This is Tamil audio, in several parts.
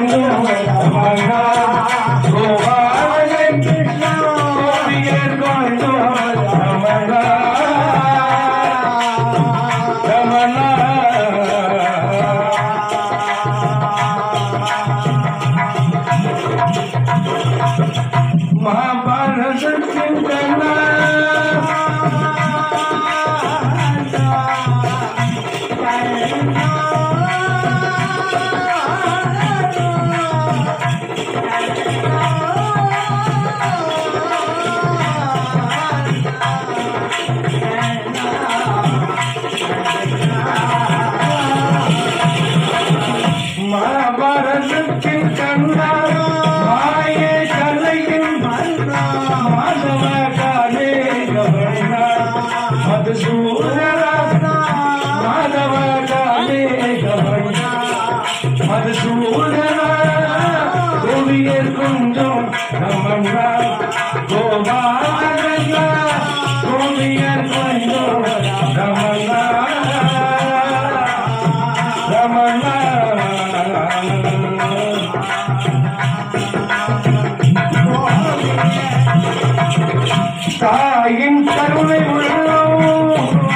महाभारतத்தின் கண்ணா மாயே கலையின் மன்னா மாதவ காலே கவனா மதுசூதனா மாதவ காலே கவனா மதுசூதனா கோவியர் கொஞ்சம் ரமணா கோபாலனா கோவியர் கொஞ்சம் ரமணா ரமணா தாயின் கருணை உள்ளம்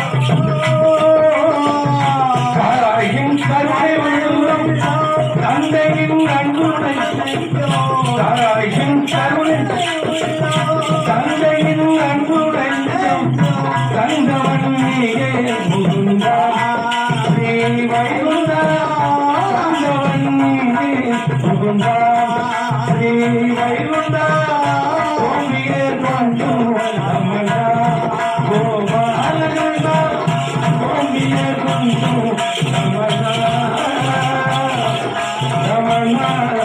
தாயின் கருணை உள்ளம் தந்தையின் அன்புடை தாயின் கருணை தந்தையின் அன்புடை தந்தவன் நீயே முகுந்தா ஸ்ரீ வைகுந்தா தந்தவன் நீயே முகுந்தா ஸ்ரீ வைகுந்தா கோவியே கொண்டு Ramana